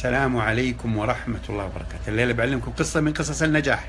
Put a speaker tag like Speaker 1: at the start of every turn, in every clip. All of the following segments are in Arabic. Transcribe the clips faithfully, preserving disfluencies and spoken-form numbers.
Speaker 1: السلام عليكم ورحمة الله وبركاته. الليلة بعلمكم قصة من قصص النجاح.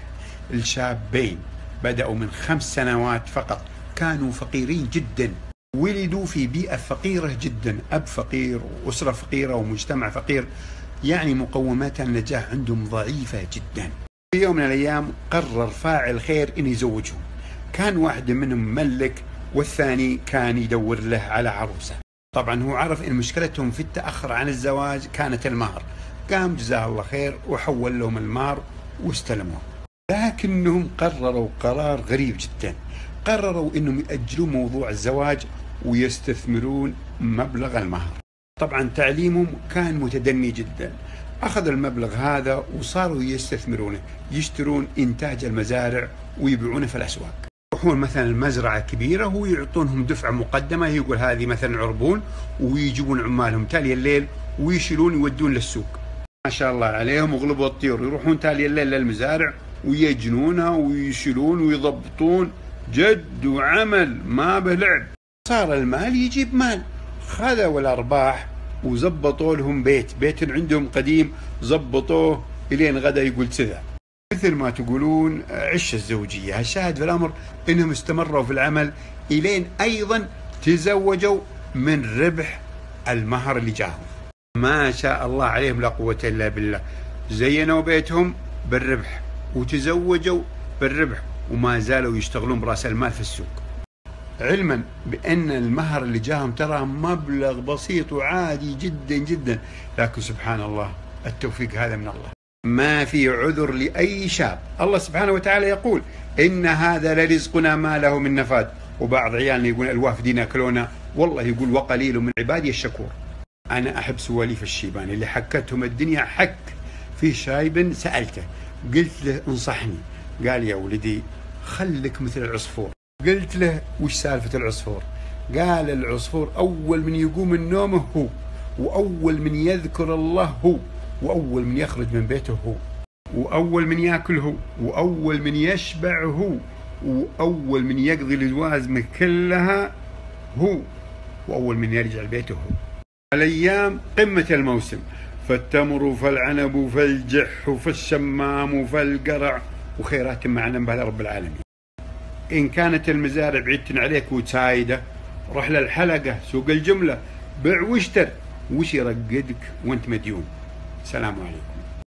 Speaker 1: الشابين بدأوا من خمس سنوات فقط، كانوا فقيرين جدا، ولدوا في بيئة فقيرة جدا، أب فقير وأسرة فقيرة ومجتمع فقير، يعني مقومات النجاح عندهم ضعيفة جدا. في يوم من الأيام قرر فاعل خير إن يزوجهم. كان واحد منهم ملك والثاني كان يدور له على عروسة. طبعا هو عرف ان مشكلتهم في التأخر عن الزواج كانت المهر، قام جزاه الله خير وحول لهم المهر واستلموه. لكنهم قرروا قرار غريب جدا، قرروا انهم يأجلون موضوع الزواج ويستثمرون مبلغ المهر. طبعا تعليمهم كان متدني جدا، اخذوا المبلغ هذا وصاروا يستثمرونه، يشترون انتاج المزارع ويبيعونه في الاسواق. يروحون مثلا المزرعة كبيرة ويعطونهم دفعة مقدمة، يقول هذه مثلا عربون، ويجيبون عمالهم تالي الليل ويشيلون يودون للسوق. ما شاء الله عليهم وغلبوا الطيور، يروحون تالي الليل للمزارع ويجنونها ويشيلون ويضبطون، جد وعمل ما به لعب. صار المال يجيب مال، خذوا الأرباح وزبطوا لهم بيت، بيت عندهم قديم زبطوه إلين غدا يقول سذا. مثل ما تقولون عش الزوجية. الشاهد في الأمر إنهم استمروا في العمل إلين أيضا تزوجوا من ربح المهر اللي جاهم. ما شاء الله عليهم لا قوة إلا بالله، زينوا بيتهم بالربح وتزوجوا بالربح وما زالوا يشتغلون برأس المال في السوق، علما بأن المهر اللي جاهم ترى مبلغ بسيط وعادي جدا جدا. لكن سبحان الله التوفيق هذا من الله، ما في عذر لأي شاب. الله سبحانه وتعالى يقول إن هذا لرزقنا ما له من نفاد. وبعض عيالنا يقول الوافدين ياكلونا، والله يقول وقليل من عبادي الشكور. أنا أحب سواليف الشيباني اللي حكتهم الدنيا حك. في شايب سألته قلت له انصحني، قال يا ولدي خلك مثل العصفور. قلت له وش سالفة العصفور؟ قال العصفور أول من يقوم من نومه هو، وأول من يذكر الله هو، وأول من يخرج من بيته هو، وأول من يأكل هو، وأول من يشبع هو، وأول من يقضي الجوازم كلها هو، وأول من يرجع بيته هو. الأيام قمة الموسم، فالتمر فالعنب فالجح فالشمام فالقرع، وخيرات معنا بها رب العالمين. إن كانت المزارع بعيدتن عليك وتسايدة، روح للحلقة سوق الجملة، بيع واشتر، وش يرقدك وانت مديون. السلام عليكم.